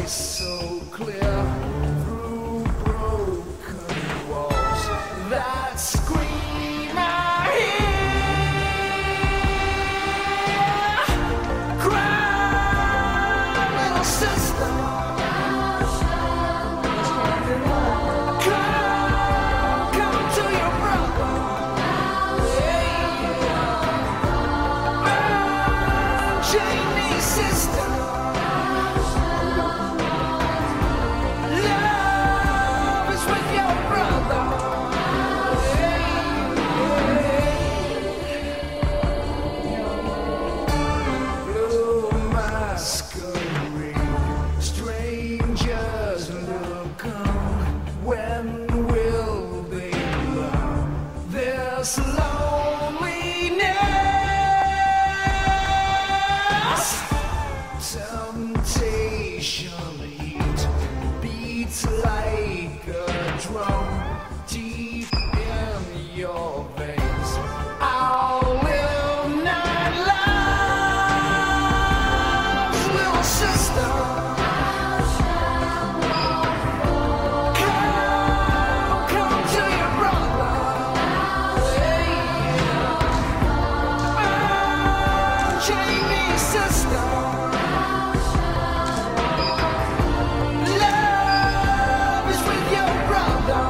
so clear through broken walls that scream I hear. Cry, little sister. Come to your brother. Jamie's sister. Strangers look on, when will they learn this loneliness? Temptation heat beats like a drum deep in your veins. I'll live night lives, little sister. Jamie's sister. Love is with your brother.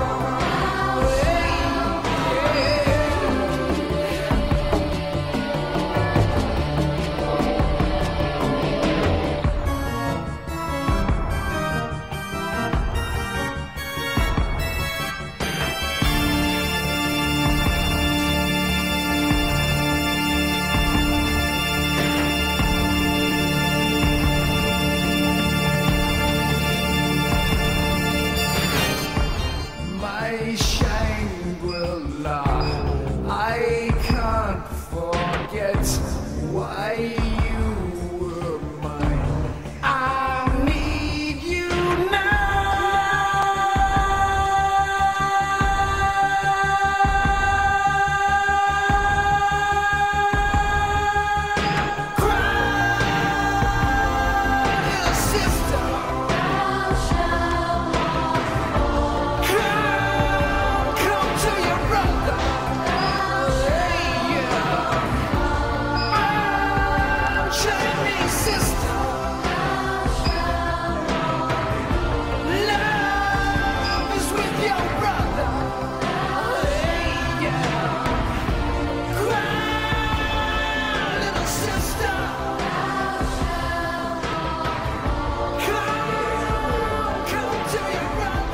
Shangri-La, I can't forget why you were mine. I need you now. Cry, little sister.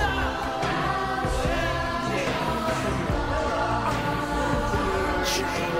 Change.